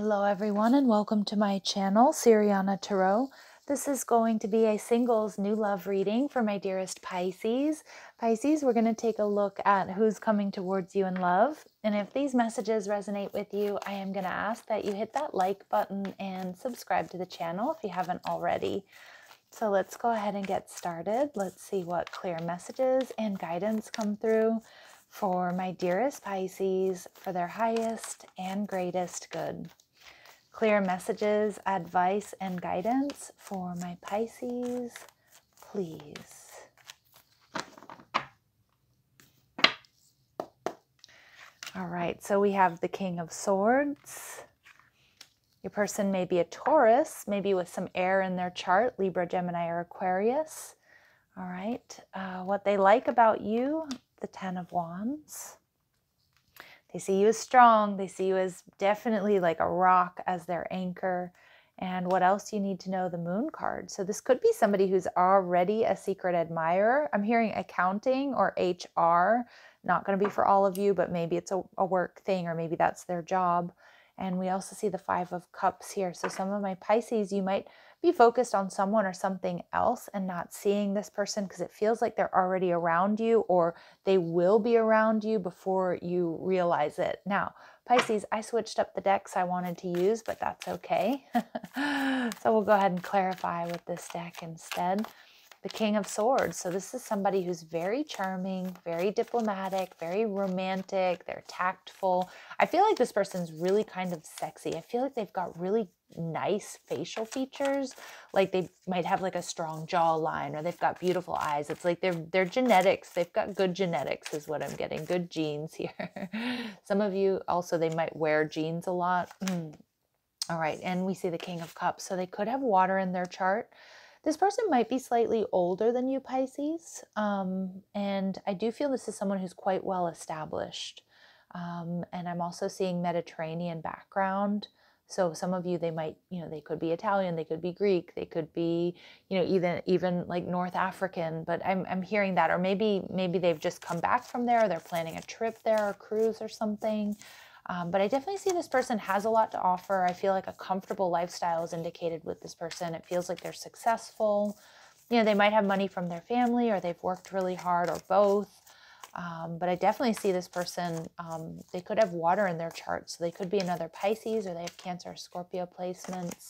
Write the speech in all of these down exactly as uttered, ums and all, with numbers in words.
Hello everyone and welcome to my channel, Siriana Tarot. This is going to be a singles new love reading for my dearest Pisces. Pisces, we're going to take a look at who's coming towards you in love. And if these messages resonate with you, I am going to ask that you hit that like button and subscribe to the channel if you haven't already. So let's go ahead and get started. Let's see what clear messages and guidance come through for my dearest Pisces for their highest and greatest good. Clear messages, advice, and guidance for my Pisces, please. All right, so we have the King of Swords. Your person may be a Taurus, maybe with some air in their chart, Libra, Gemini, or Aquarius. All right, uh, what they like about you, the Ten of Wands. They see you as strong. They see you as definitely like a rock as their anchor. And what else you need to know? The Moon card. So this could be somebody who's already a secret admirer. I'm hearing accounting or H R. Not going to be for all of you, but maybe it's a, a work thing or maybe that's their job. And we also see the Five of Cups here. So some of my Pisces, you might be focused on someone or something else and not seeing this person because it feels like they're already around you or they will be around you before you realize it. Now, Pisces, I switched up the decks I wanted to use, but that's okay. So we'll go ahead and clarify with this deck instead. The King of Swords. So this is somebody who's very charming, very diplomatic, very romantic. They're tactful. I feel like this person's really kind of sexy. I feel like they've got really nice facial features. Like they might have like a strong jawline or they've got beautiful eyes. It's like they're, they're genetics. They've got good genetics is what I'm getting. Good genes here. Some of you also, they might wear jeans a lot. All right. And we see the King of Cups. So they could have water in their chart. This person might be slightly older than you, Pisces, um, and I do feel this is someone who's quite well established. Um, and I'm also seeing Mediterranean background. So some of you, they might, you know, they could be Italian, they could be Greek, they could be, you know, even even like North African. But I'm I'm hearing that, or maybe maybe they've just come back from there, or they're planning a trip there, or cruise or something. Um, but I definitely see this person has a lot to offer. I feel like a comfortable lifestyle is indicated with this person. It feels like they're successful. You know, they might have money from their family or they've worked really hard or both. Um, but I definitely see this person, um, they could have water in their chart. So they could be another Pisces or they have Cancer or Scorpio placements.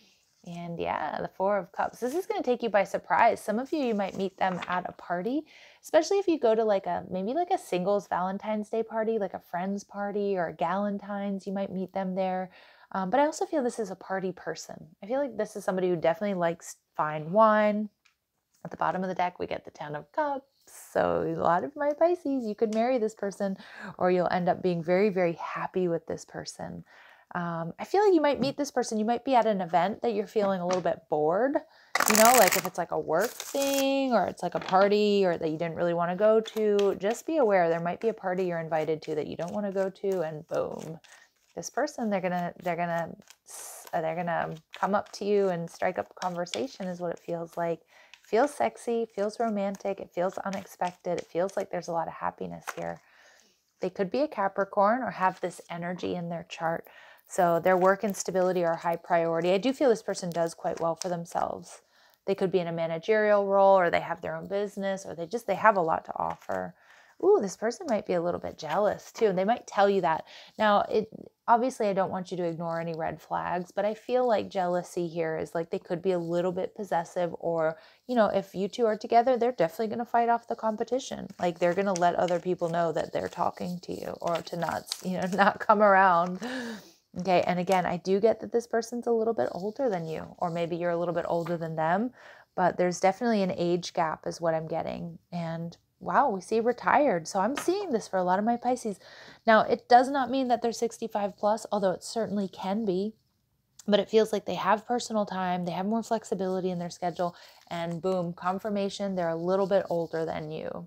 And yeah, the Four of Cups. This is going to take you by surprise. Some of you, you might meet them at a party, especially if you go to like a, maybe like a singles Valentine's Day party, like a friend's party or a Galentine's, you might meet them there. Um, but I also feel this is a party person. I feel like this is somebody who definitely likes fine wine. At the bottom of the deck, we get the Ten of Cups. So a lot of my Pisces, you could marry this person or you'll end up being very, very happy with this person. Um, I feel like you might meet this person. You might be at an event that you're feeling a little bit bored, you know, like if it's like a work thing or it's like a party or that you didn't really want to go to, just be aware there might be a party you're invited to that you don't want to go to, and boom, this person, they're gonna, they're gonna, they're gonna come up to you and strike up a conversation is what it feels like. It feels sexy, feels romantic, it feels unexpected, it feels like there's a lot of happiness here. They could be a Capricorn or have this energy in their chart. So their work and stability are high priority. I do feel this person does quite well for themselves. They could be in a managerial role or they have their own business or they just, they have a lot to offer. Ooh, this person might be a little bit jealous too. They might tell you that. Now, it obviously, I don't want you to ignore any red flags, but I feel like jealousy here is like they could be a little bit possessive or, you know, if you two are together, they're definitely going to fight off the competition. Like they're going to let other people know that they're talking to you or to not, you know, not come around. Okay. And again, I do get that this person's a little bit older than you, or maybe you're a little bit older than them, but there's definitely an age gap is what I'm getting. And wow, we see retired. So I'm seeing this for a lot of my Pisces. Now, it does not mean that they're sixty-five plus, although it certainly can be, but it feels like they have personal time. They have more flexibility in their schedule, and boom, confirmation, they're a little bit older than you.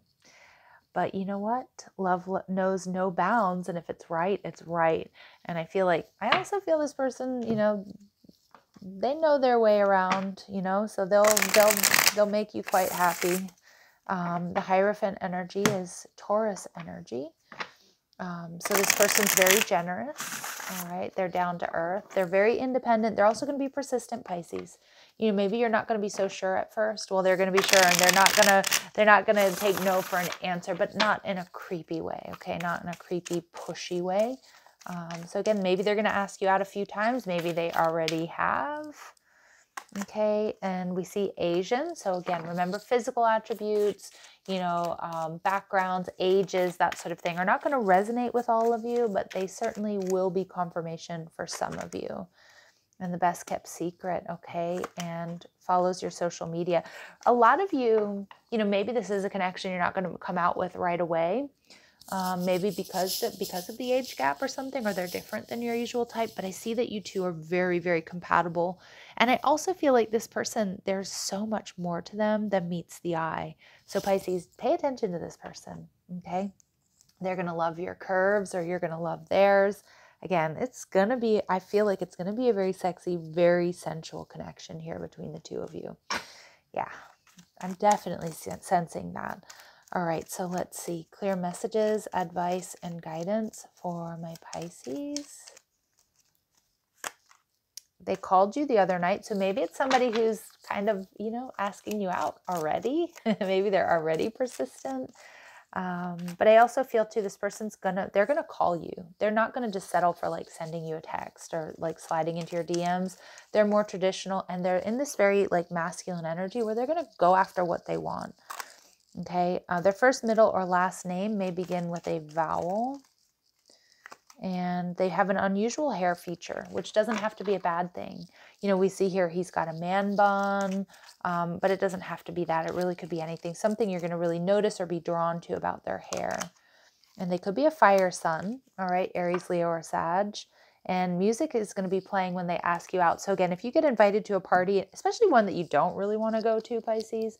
But you know what? Love knows no bounds. And if it's right, it's right. And I feel like, I also feel this person, you know, they know their way around, you know, so they'll, they'll, they'll make you quite happy. Um, the Hierophant energy is Taurus energy. Um, so this person's very generous. All right, they're down to earth. They're very independent. They're also going to be persistent, Pisces. You know, maybe you're not going to be so sure at first. Well, they're going to be sure, and they're not going to they're not going to take no for an answer, but not in a creepy way, okay? Not in a creepy, pushy way. Um, so again, maybe they're going to ask you out a few times. Maybe they already have. Okay, and we see Asian. So again, remember physical attributes, you know, um, backgrounds, ages, that sort of thing are not going to resonate with all of you, but they certainly will be confirmation for some of you. And the best kept secret, okay, and follows your social media. A lot of you, you know, maybe this is a connection you're not going to come out with right away. Um, maybe because the, because of the age gap or something, or they're different than your usual type. But I see that you two are very, very compatible. And I also feel like this person, there's so much more to them than meets the eye. So Pisces, pay attention to this person, okay? They're going to love your curves, or you're going to love theirs. Again, it's going to be, I feel like it's going to be a very sexy, very sensual connection here between the two of you. Yeah, I'm definitely sensing that. All right, so let's see. Clear messages, advice, and guidance for my Pisces. They called you the other night, so maybe it's somebody who's kind of, you know, asking you out already. Maybe they're already persistent. Um, but I also feel too, this person's gonna, they're gonna call you. They're not gonna just settle for like sending you a text or like sliding into your D Ms. They're more traditional, and they're in this very like masculine energy where they're gonna go after what they want. Okay, uh, their first, middle, or last name may begin with a vowel. And they have an unusual hair feature, which doesn't have to be a bad thing. You know, we see here he's got a man bun, um, but it doesn't have to be that. It really could be anything, something you're going to really notice or be drawn to about their hair. And they could be a fire sun, all right, Aries, Leo, or Sag. And music is going to be playing when they ask you out. So again, if you get invited to a party, especially one that you don't really want to go to, Pisces,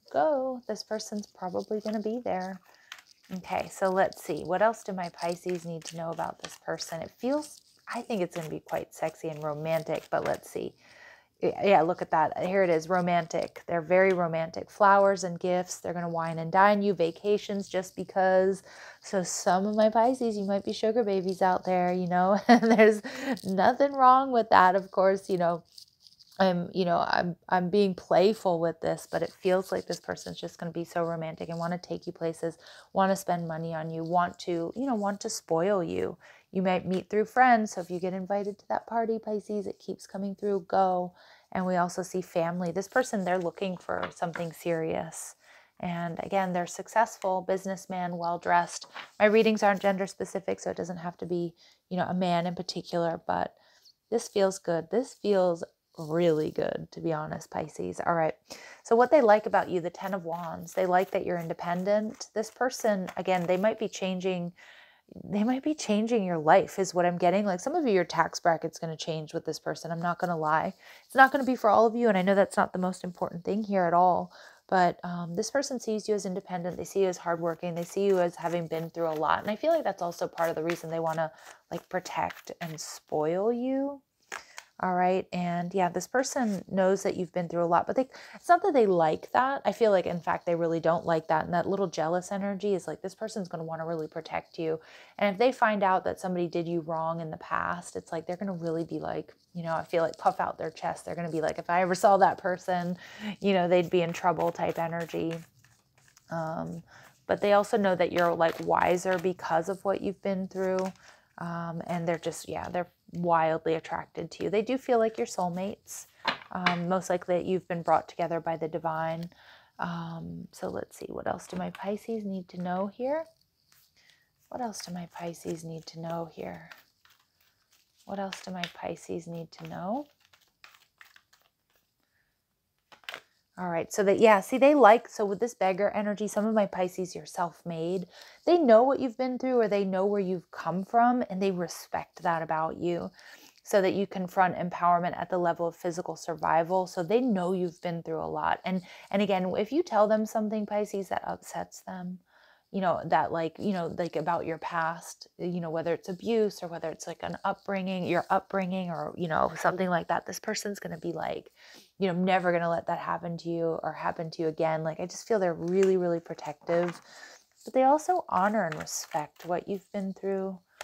go. This person's probably going to be there. Okay, so let's see. What else do my Pisces need to know about this person? It feels, I think it's going to be quite sexy and romantic, but let's see. Yeah, look at that. Here it is, romantic. They're very romantic. Flowers and gifts. They're going to wine and dine you. Vacations just because. So some of my Pisces, you might be sugar babies out there, you know. And there's nothing wrong with that, of course, you know. I'm, you know, I'm, I'm being playful with this, but it feels like this person's just going to be so romantic and want to take you places, want to spend money on you, want to, you know, want to spoil you. You might meet through friends. So if you get invited to that party, Pisces, it keeps coming through, go. And we also see family. This person, they're looking for something serious. And again, they're successful, businessman, well-dressed. My readings aren't gender specific, so it doesn't have to be, you know, a man in particular, but this feels good. This feels really good, to be honest, Pisces. All right. So what they like about you, the Ten of Wands, they like that you're independent. This person, again, they might be changing, they might be changing your life is what I'm getting. Like some of you, your tax bracket's going to change with this person. I'm not going to lie. It's not going to be for all of you. And I know that's not the most important thing here at all. But um, this person sees you as independent. They see you as hardworking. They see you as having been through a lot. And I feel like that's also part of the reason they want to like protect and spoil you. All right. And yeah, this person knows that you've been through a lot, but they, it's not that they like that. I feel like, in fact, they really don't like that. And that little jealous energy is like, this person's going to want to really protect you. And if they find out that somebody did you wrong in the past, it's like, they're going to really be like, you know, I feel like puff out their chest. They're going to be like, if I ever saw that person, you know, they'd be in trouble type energy. Um, but they also know that you're like wiser because of what you've been through. Um, and they're just, yeah, they're wildly attracted to you. They do feel like you're soulmates. Um, most likely you've been brought together by the divine. Um, so let's see, what else do my Pisces need to know here? What else do my Pisces need to know here? What else do my Pisces need to know? All right, so that, yeah, see, they like, so with this beggar energy, some of my Pisces, you're self-made. They know what you've been through, or they know where you've come from, and they respect that about you, so that you confront empowerment at the level of physical survival. So they know you've been through a lot. And, and again, if you tell them something, Pisces, that upsets them, you know, that like, you know, like about your past, you know, whether it's abuse or whether it's like an upbringing, your upbringing, or, you know, something like that, this person's going to be like, you know, I'm never going to let that happen to you or happen to you again. Like, I just feel they're really, really protective, but they also honor and respect what you've been through.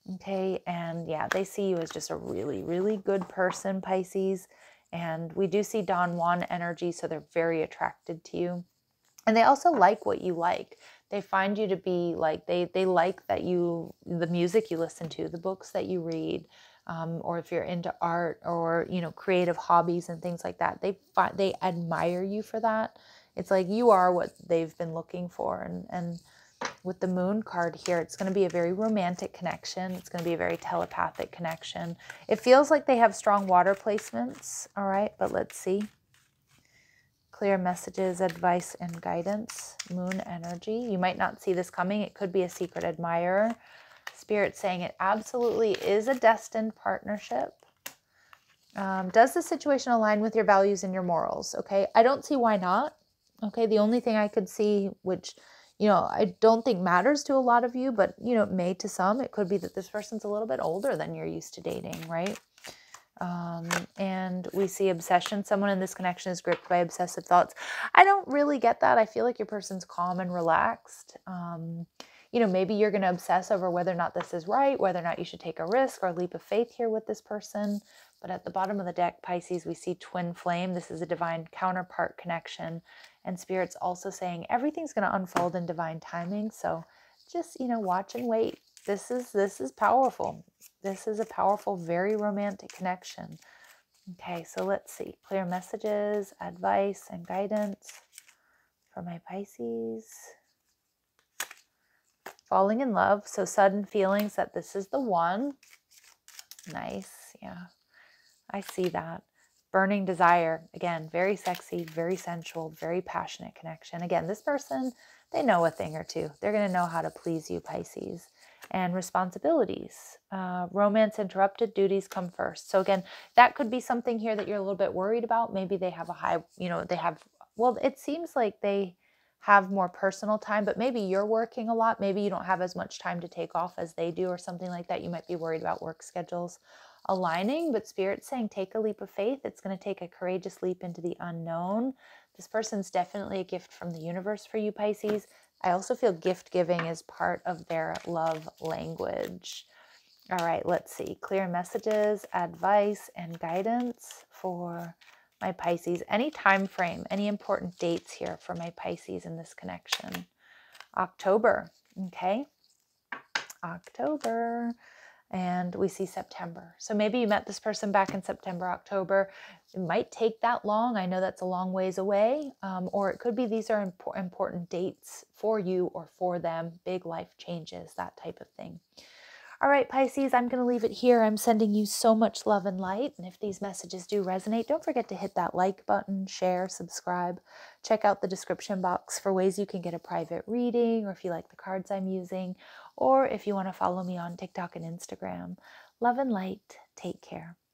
Okay, and yeah, they see you as just a really, really good person, Pisces. And we do see Don Juan energy, so they're very attracted to you. And they also like what you like. They find you to be like, they they like that you, the music you listen to, the books that you read, um, or if you're into art or, you know, creative hobbies and things like that. They find, they admire you for that. It's like you are what they've been looking for. And, and with the moon card here, it's going to be a very romantic connection. It's going to be a very telepathic connection. It feels like they have strong water placements. All right, but let's see. Clear messages, advice, and guidance. Moon energy. You might not see this coming. It could be a secret admirer. Spirit saying it absolutely is a destined partnership. Um, does the situation align with your values and your morals? Okay, I don't see why not. Okay, the only thing I could see, which, you know, I don't think matters to a lot of you, but, you know, it may to some. It could be that this person's a little bit older than you're used to dating, right? Um, and we see obsession. Someone in this connection is gripped by obsessive thoughts. I don't really get that. I feel like your person's calm and relaxed. Um, you know, maybe you're going to obsess over whether or not this is right, whether or not you should take a risk or a leap of faith here with this person. But at the bottom of the deck, Pisces, we see twin flame. This is a divine counterpart connection. And Spirit's also saying everything's going to unfold in divine timing. So just, you know, watch and wait. This is, this is powerful. This is a powerful, very romantic connection. Okay, so let's see. Clear messages, advice, and guidance for my Pisces. Falling in love, so sudden feelings that this is the one. Nice, yeah. I see that. Burning desire, again, very sexy, very sensual, very passionate connection. Again, this person, they know a thing or two. They're going to know how to please you, Pisces. And responsibilities. Uh, romance interrupted, duties come first. So again, that could be something here that you're a little bit worried about. Maybe they have a high, you know, they have, well, it seems like they have more personal time, but maybe you're working a lot. Maybe you don't have as much time to take off as they do or something like that. You might be worried about work schedules aligning, but Spirit's saying take a leap of faith. It's going to take a courageous leap into the unknown. This person's definitely a gift from the universe for you, Pisces. I also feel gift giving is part of their love language. All right, let's see. Clear messages, advice, and guidance for my Pisces. Any time frame, any important dates here for my Pisces in this connection. October, okay? October. And we see September. So maybe you met this person back in September, October. It might take that long. I know that's a long ways away. Um, or it could be these are imp important dates for you or for them. Big life changes, that type of thing. All right, Pisces, I'm going to leave it here. I'm sending you so much love and light. And if these messages do resonate, don't forget to hit that like button, share, subscribe. Check out the description box for ways you can get a private reading, or if you like the cards I'm using, or if you want to follow me on TikTok and Instagram. Love and light. Take care.